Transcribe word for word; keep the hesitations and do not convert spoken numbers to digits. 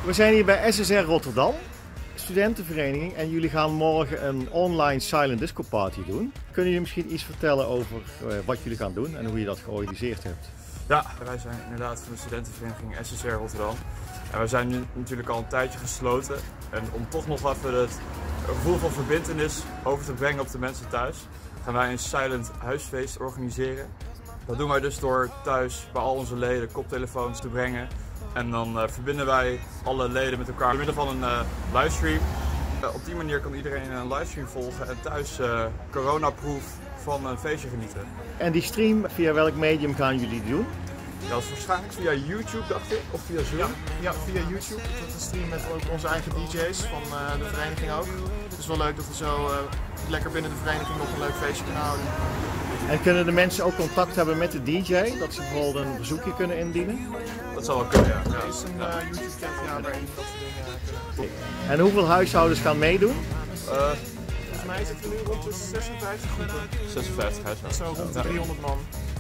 We zijn hier bij S S R Rotterdam, studentenvereniging, en jullie gaan morgen een online silent disco party doen. Kunnen jullie misschien iets vertellen over uh, wat jullie gaan doen en hoe je dat georganiseerd hebt? Ja, wij zijn inderdaad van de studentenvereniging S S R Rotterdam. En we zijn nu natuurlijk al een tijdje gesloten. En om toch nog even het gevoel van verbintenis over te brengen op de mensen thuis, gaan wij een silent huisfeest organiseren. Dat doen wij dus door thuis bij al onze leden koptelefoons te brengen. En dan uh, verbinden wij alle leden met elkaar door middel van een uh, livestream. Uh, op die manier kan iedereen een livestream volgen en thuis uh, coronaproof van een feestje genieten. En die stream, via welk medium gaan jullie die doen? Ja, dat is waarschijnlijk via YouTube, dacht ik, of via Zoom. Ja, ja, via YouTube. Dat is een stream met ook onze eigen D J's van uh, de vereniging ook. Het is wel leuk dat we zo uh, lekker binnen de vereniging nog een leuk feestje kunnen houden. En kunnen de mensen ook contact hebben met de D J, dat ze bijvoorbeeld een verzoekje kunnen indienen? Dat zou wel kunnen, ja. ja. Er is een uh, YouTube-chat ja, waarin dat soort dingen uh, kunnen. En hoeveel huishoudens gaan meedoen? Uh, Volgens mij zitten we nu rond de zesenvijftig groepen. zesenvijftig huishoudens. Zo rond de driehonderd man.